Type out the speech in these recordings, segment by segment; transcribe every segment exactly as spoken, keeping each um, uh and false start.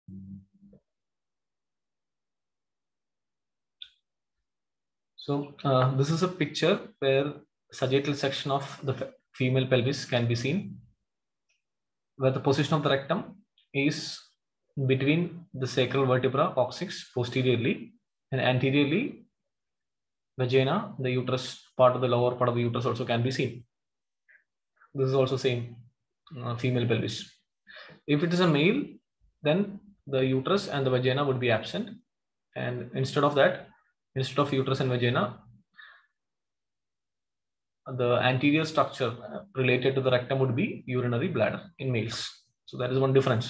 So uh, this is a picture where sagittal section of the female pelvis can be seen, where the position of the rectum is between the sacral vertebra coccyx posteriorly, and anteriorly vagina, the uterus part of the lower part of the uterus also can be seen. This is also same uh, female pelvis. If it is a male, then the uterus and the vagina would be absent, and instead of that, instead of uterus and vagina, the anterior structure related to the rectum would be urinary bladder in males. So that is one difference.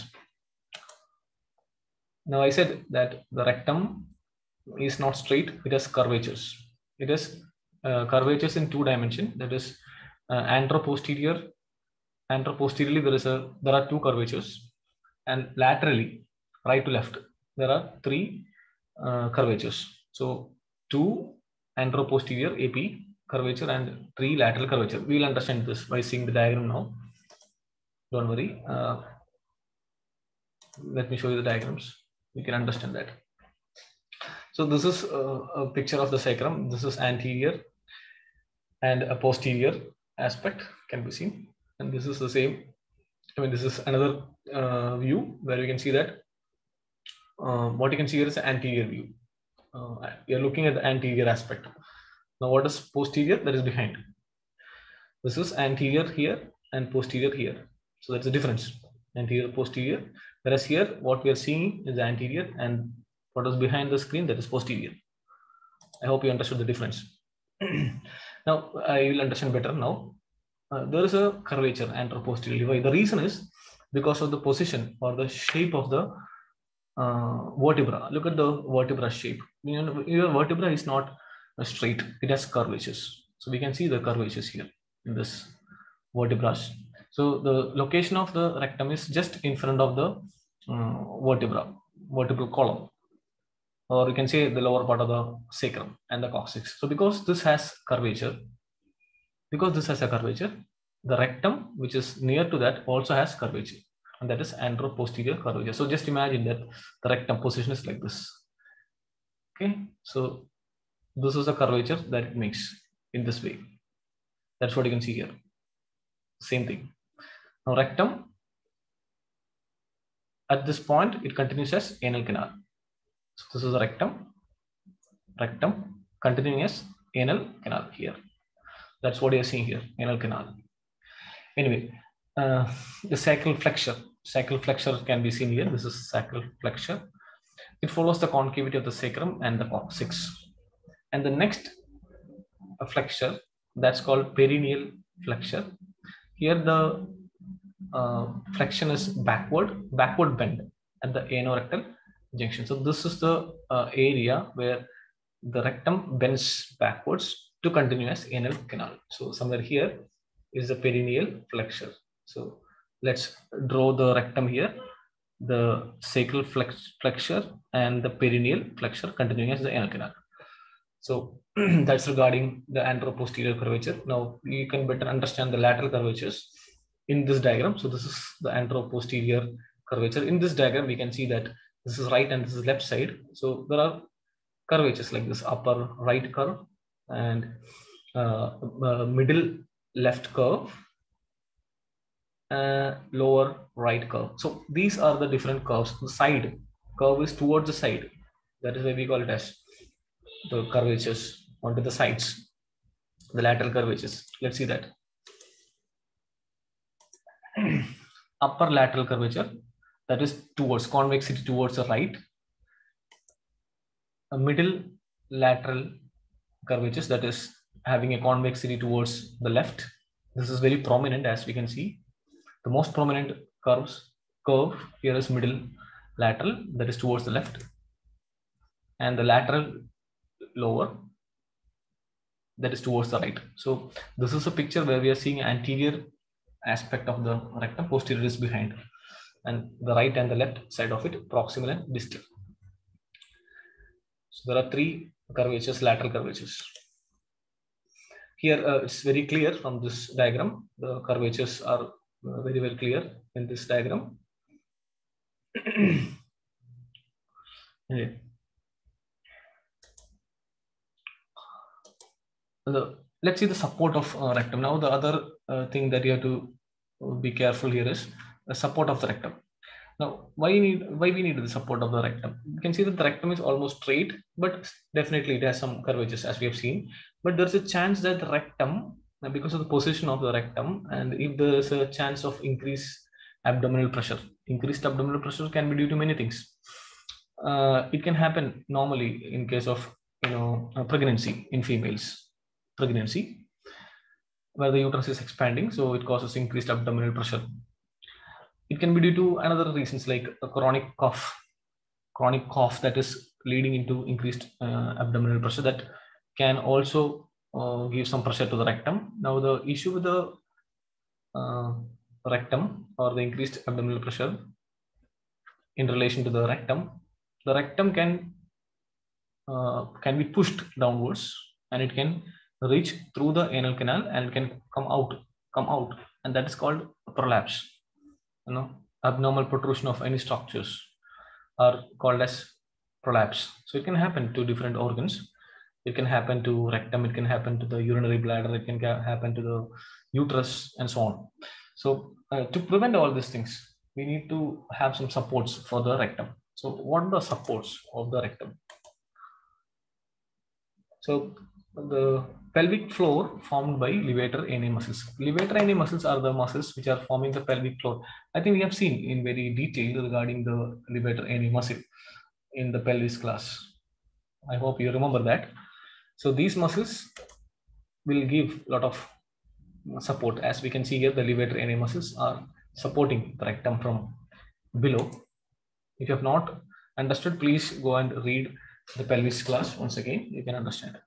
Now I said that the rectum is not straight, it has curvatures. It has uh, curvatures in two dimensions, that is uh, anteroposterior. Anteroposteriorly there is a there are two curvatures, and laterally, right to left, there are three uh, curvatures. So two anteroposterior A P curvature and three lateral curvature. We will understand this by seeing the diagram now. Don't worry. Uh, let me show you the diagrams. You can understand that. So this is a, a picture of the sacrum. This is anterior and a posterior aspect can be seen. And this is the same. I mean, this is another uh, view where you can see that uh, what you can see here is the anterior view. Uh, you're looking at the anterior aspect. Now, what is posterior? That is behind. This is anterior here and posterior here. So that's the difference. Anterior, posterior. Whereas here, what we are seeing is the anterior, and what is behind the screen, that is posterior. I hope you understood the difference. Now, I will understand better now. Uh, there is a curvature anteroposteriorly. The reason is because of the position or the shape of the uh, vertebra. Look at the vertebra shape. You know, your vertebra is not straight, it has curvatures. So we can see the curvatures here in this vertebra. So the location of the rectum is just in front of the uh, vertebra, vertebral column, or you can say the lower part of the sacrum and the coccyx. So because this has curvature, because this has a curvature, the rectum, which is near to that, also has curvature, and that is anteroposterior curvature. So just imagine that the rectum position is like this. Okay, so this is the curvature that it makes in this way. That's what you can see here. Same thing. Now rectum, at this point, it continues as anal canal. So this is the rectum, rectum continuing as anal canal here. That's what you're seeing here, anal canal. Anyway, uh, the sacral flexure. Sacral flexure can be seen here. This is sacral flexure. It follows the concavity of the sacrum and the coccyx. And the next flexure, that's called perineal flexure. Here the uh, flexion is backward, backward bend at the anorectal junction. So this is the uh, area where the rectum bends backwards to continue as anal canal. So somewhere here is the perineal flexure. So let's draw the rectum here, the sacral flex flexure and the perineal flexure continuing as the anal canal. So that's regarding the anteroposterior curvature. Now you can better understand the lateral curvatures in this diagram. So this is the anteroposterior curvature. In this diagram, we can see that this is right and this is left side. So there are curvatures like this: upper right curve and uh, uh, middle left curve, uh, lower right curve. So these are the different curves. The side curve is towards the side. That is why we call it as the curvatures onto the sides, the lateral curvatures. Let's see that. Upper lateral curvature, that is towards convexity towards the right. A middle lateral curvatures, that is having a convexity towards the left. This is very prominent, as we can see. The most prominent curves curve here is middle lateral, that is towards the left, and the lateral lower, that is towards the right. So this is a picture where we are seeing anterior aspect of the rectum, posterior is behind, and the right and the left side of it, proximal and distal. So there are three curvatures, lateral curvatures. Here uh, it's very clear from this diagram. The curvatures are uh, very well clear in this diagram. Yeah. The, let's see the support of uh, rectum. Now the other uh, thing that you have to be careful here is the support of the rectum. Now, why need why we need the support of the rectum? You can see that the rectum is almost straight, but definitely it has some curvatures as we have seen. But there's a chance that the rectum, because of the position of the rectum, and if there is a chance of increased abdominal pressure, increased abdominal pressure can be due to many things. Uh, it can happen normally in case of you know pregnancy in females, pregnancy where the uterus is expanding, so it causes increased abdominal pressure. It can be due to another reasons like a chronic cough, chronic cough that is leading into increased uh, abdominal pressure that can also uh, give some pressure to the rectum. Now the issue with the uh, rectum or the increased abdominal pressure in relation to the rectum, the rectum can uh, can be pushed downwards and it can reach through the anal canal and it can come out, come out, and that is called prolapse. You know, abnormal protrusion of any structures are called as prolapse. So it can happen to different organs. It can happen to rectum, it can happen to the urinary bladder, it can happen to the uterus, and so on. So uh, to prevent all these things, we need to have some supports for the rectum. So what are the supports of the rectum? So the pelvic floor formed by levator ani muscles. Levator ani muscles are the muscles which are forming the pelvic floor. I think we have seen in very detail regarding the levator ani muscle in the pelvis class. I hope you remember that. So these muscles will give a lot of support. As we can see here, the levator ani muscles are supporting the rectum from below. If you have not understood, please go and read the pelvis class once again. You can understand.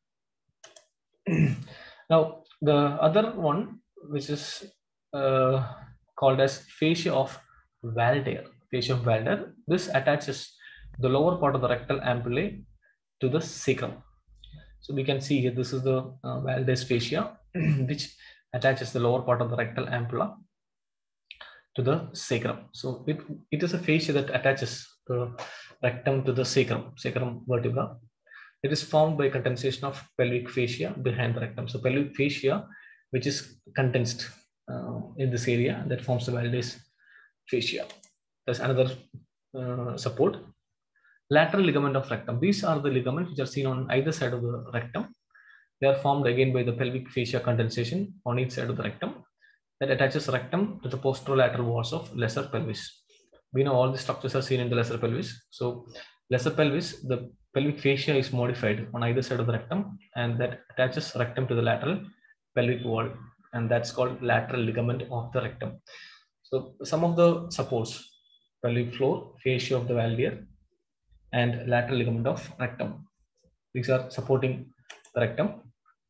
Now the other one, which is uh, called as fascia of Walder. Fascia of Walder. This attaches the lower part of the rectal ampullae to the sacrum. So we can see here, this is the uh, Walder's fascia, which attaches the lower part of the rectal ampulla to the sacrum. So it, it is a fascia that attaches the rectum to the sacrum, sacrum vertebra. It is formed by condensation of pelvic fascia behind the rectum. So pelvic fascia, which is condensed uh, in this area, that forms the Walder's fascia. There's another uh, support. Lateral ligament of rectum. These are the ligaments which are seen on either side of the rectum. They are formed again by the pelvic fascia condensation on each side of the rectum that attaches rectum to the posterolateral walls of lesser pelvis. We know all the structures are seen in the lesser pelvis. So lesser pelvis, the pelvic fascia is modified on either side of the rectum, and that attaches rectum to the lateral pelvic wall, and that's called lateral ligament of the rectum. So some of the supports: pelvic floor, fascia of the Walder, and lateral ligament of rectum. These are supporting the rectum.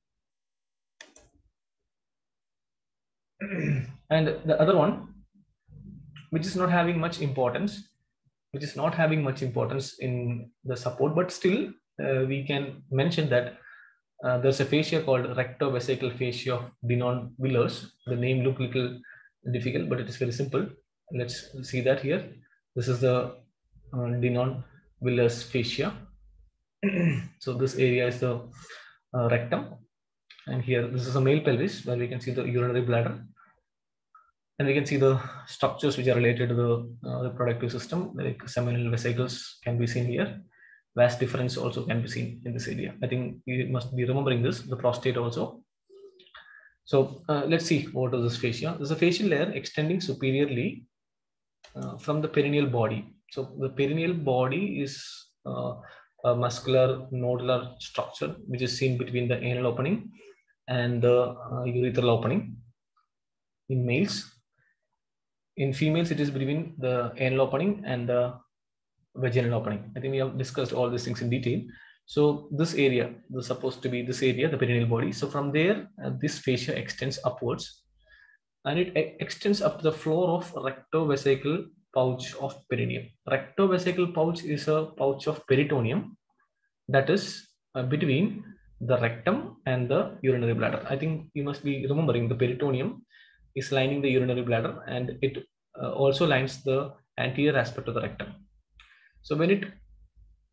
And the other one, which is not having much importance, which is not having much importance in the support, but still uh, we can mention that uh, there's a fascia called rectovesical fascia of Denon-Willeers. The name look little difficult, but it is very simple. Let's see that here. This is the uh, Denon-Willeers fascia. So this area is the uh, rectum, and here this is a male pelvis where we can see the urinary bladder. And we can see the structures which are related to the uh, reproductive system, like seminal vesicles can be seen here. Vas deferens also can be seen in this area. I think you must be remembering this, the prostate also. So uh, let's see what is this fascia. There's a facial layer extending superiorly uh, from the perineal body. So the perineal body is uh, a muscular nodular structure which is seen between the anal opening and the uh, urethral opening in males. In females, it is between the anal opening and the vaginal opening. I think we have discussed all these things in detail. So this area is supposed to be this area, the perineal body. So from there, uh, this fascia extends upwards, and it e extends up the floor of rectovesical pouch of perineum. Rectovesical pouch is a pouch of peritoneum that is uh, between the rectum and the urinary bladder. I think you must be remembering the peritoneum is lining the urinary bladder, and it uh, also lines the anterior aspect of the rectum. So when it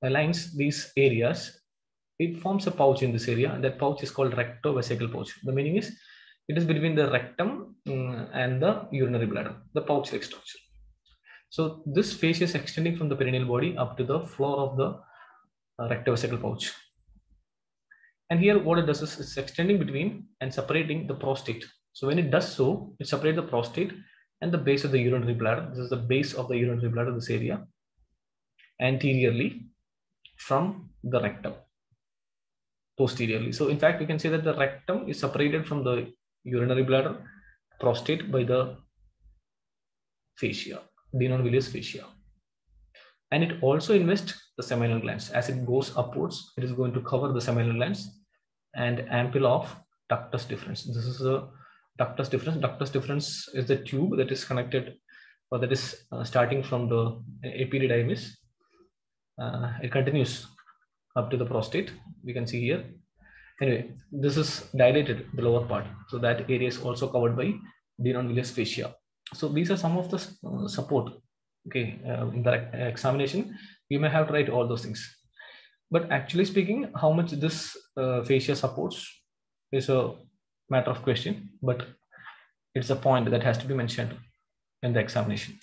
aligns these areas, it forms a pouch in this area, and that pouch is called rectovesical pouch. The meaning is it is between the rectum um, and the urinary bladder, the pouch-like structure. So this fascia is extending from the perineal body up to the floor of the uh, rectovesical pouch. And here what it does is it's extending between and separating the prostate. So when it does so, it separates the prostate and the base of the urinary bladder. This is the base of the urinary bladder, this area, anteriorly from the rectum, posteriorly. So in fact, we can say that the rectum is separated from the urinary bladder, prostate, by the fascia, Denon-Villus fascia. And it also invests the seminal glands. As it goes upwards, it is going to cover the seminal glands and ampulla of ductus deferens. This is the ductus deferens. Ductus deferens is the tube that is connected, or that is uh, starting from the epididymis. Uh, it continues up to the prostate. We can see here. Anyway, this is dilated, the lower part. So that area is also covered by Denon-Villus fascia. So these are some of the uh, support. Okay, uh, in the examination, you may have to write all those things. But actually speaking, how much this uh, fascia supports is a matter of question, but it's a point that has to be mentioned in the examination.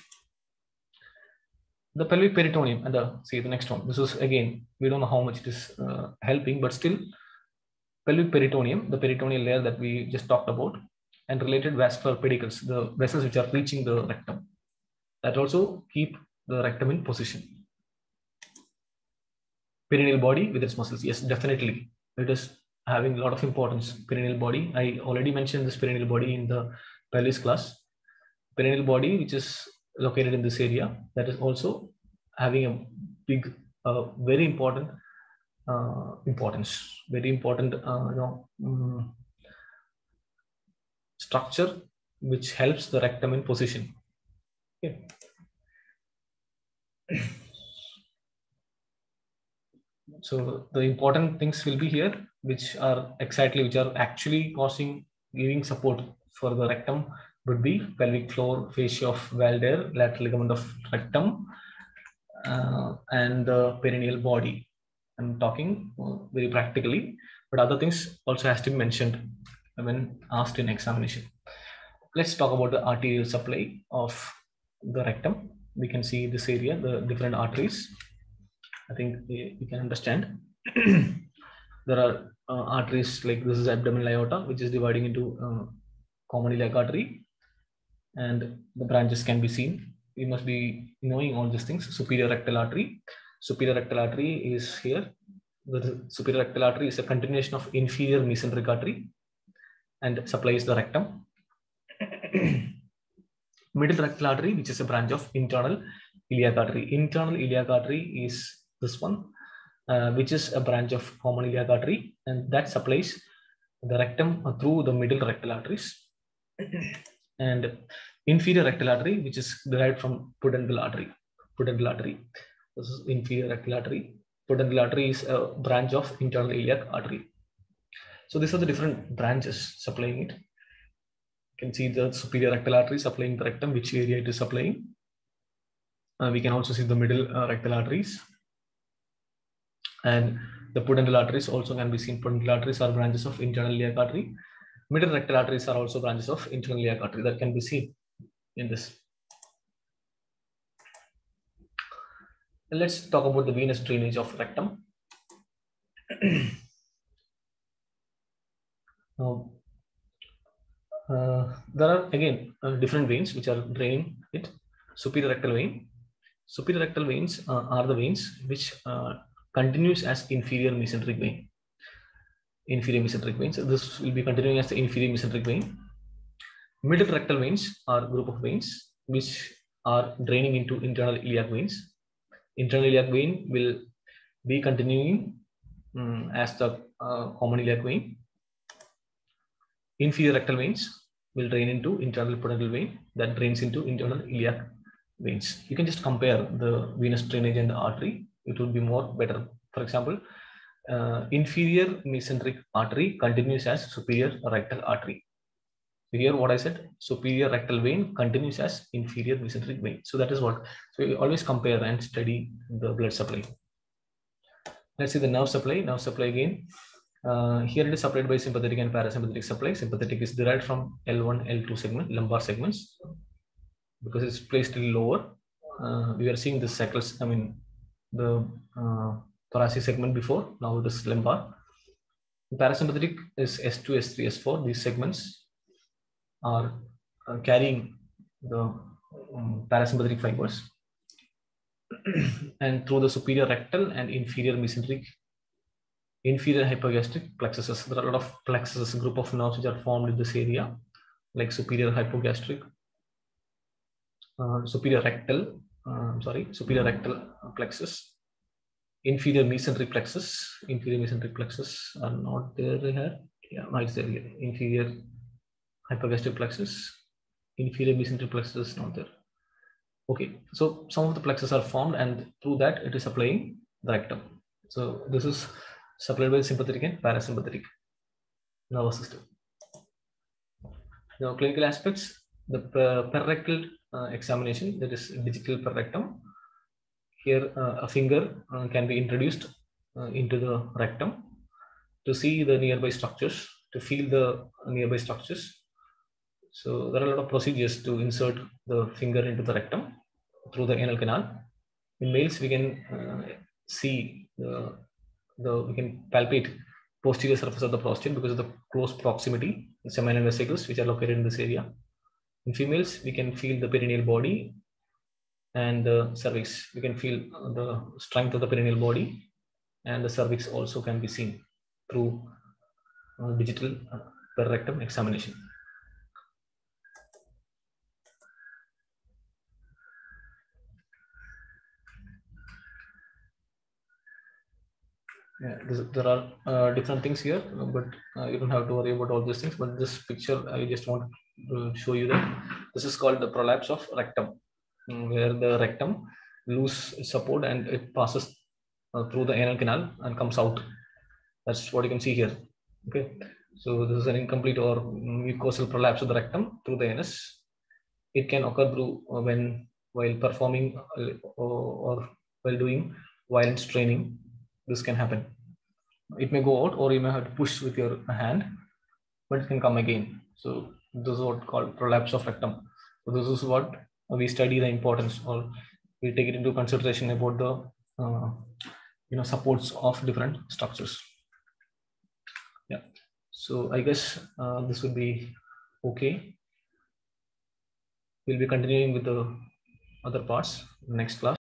The pelvic peritoneum, and the see the next one. This is again, we don't know how much it is uh, helping, but still, pelvic peritoneum, the peritoneal layer that we just talked about, and related vascular pedicles, the vessels which are reaching the rectum, that also keep the rectum in position. Perineal body with its muscles, yes, definitely, it is having a lot of importance. Perineal body, I already mentioned this perineal body in the pelvis class. Perineal body, which is located in this area, that is also having a big, uh, very important uh, importance, very important, uh, you know, um, structure which helps the rectum in position. Okay. So the important things will be here, which are exactly, which are actually causing, giving support for the rectum, would be pelvic floor, fascia of Valder, lateral ligament of rectum, uh, and the perineal body. I'm talking uh, very practically, but other things also has to be mentioned when asked in examination. Let's talk about the arterial supply of the rectum. We can see this area, the different arteries. I think you can understand. There are uh, arteries like this is abdominal aorta, which is dividing into uh, common iliac artery, and the branches can be seen. You must be knowing all these things. Superior rectal artery. Superior rectal artery is here. The superior rectal artery is a continuation of inferior mesenteric artery and supplies the rectum. Middle rectal artery, which is a branch of internal iliac artery. Internal iliac artery is this one, uh, which is a branch of common iliac artery, and that supplies the rectum through the middle rectal arteries. And inferior rectal artery, which is derived from pudendal artery. Pudendal artery. This is inferior rectal artery. Pudendal artery is a branch of internal iliac artery. So these are the different branches supplying it. You can see the superior rectal artery supplying the rectum, which area it is supplying. Uh, we can also see the middle uh, rectal arteries. And the pudendal arteries also can be seen. Pudendal arteries are branches of internal iliac artery. Middle rectal arteries are also branches of internal iliac artery that can be seen in this. Let's talk about the venous drainage of rectum. Now, uh, there are again uh, different veins which are draining it. Superior rectal vein. Superior rectal veins uh, are the veins which uh, continues as inferior mesenteric vein. Inferior mesenteric veins. So this will be continuing as the inferior mesenteric vein. Middle rectal veins are a group of veins which are draining into internal iliac veins. Internal iliac vein will be continuing um, as the uh, common iliac vein. Inferior rectal veins will drain into internal pudendal vein that drains into internal iliac veins. You can just compare the venous drainage and the artery. It would be more better. For example, uh, inferior mesenteric artery continues as superior rectal artery. So here what I said, superior rectal vein continues as inferior mesenteric vein. So that is what, so you always compare and study the blood supply. Let's see the nerve supply. Nerve supply again. Uh, here it is supplied by sympathetic and parasympathetic supply. Sympathetic is derived from L one, L two segment, lumbar segments, because it's placed lower. Uh, we are seeing the cycles, I mean, the uh, thoracic segment before, now it is lumbar. The parasympathetic is S two, S three, S four. These segments are uh, carrying the um, parasympathetic fibers and through the superior rectal and inferior mesenteric, inferior hypogastric plexuses. There are a lot of plexuses, group of nerves which are formed in this area, like superior hypogastric, uh, superior rectal, uh, sorry, superior rectal plexus, inferior mesenteric plexus. Inferior mesenteric plexus are not there here. Yeah, no, it's there here. Inferior hypogastric plexus, inferior mesenteric plexus is not there. Okay, so some of the plexus are formed, and through that it is supplying the rectum. So this is supplied by sympathetic and parasympathetic nervous system. Now, clinical aspects, the perirectal uh, examination, that is digital perirectum. Here, uh, a finger uh, can be introduced uh, into the rectum to see the nearby structures, to feel the nearby structures. So there are a lot of procedures to insert the finger into the rectum through the anal canal. In males, we can uh, see the, the we can palpate posterior surface of the prostate because of the close proximity, the seminal vesicles which are located in this area. In females, we can feel the perineal body and the cervix. We can feel the strength of the perineal body, and the cervix also can be seen through uh, digital uh, perirectum examination. Yeah, this, there are uh, different things here, but uh, you don't have to worry about all these things. But this picture, I just want to show you that this is called the prolapse of rectum, where the rectum loses support and it passes uh, through the anal canal and comes out. That's what you can see here. Okay, so this is an incomplete or mucosal prolapse of the rectum through the anus. It can occur through uh, when while performing uh, or, or while doing violent straining. This can happen. It may go out, or you may have to push with your hand, but it can come again. So this is what called prolapse of rectum. So this is what we study the importance, or we take it into consideration about the uh, you know supports of different structures. Yeah. So I guess uh, this would be okay. We'll be continuing with the other parts next class.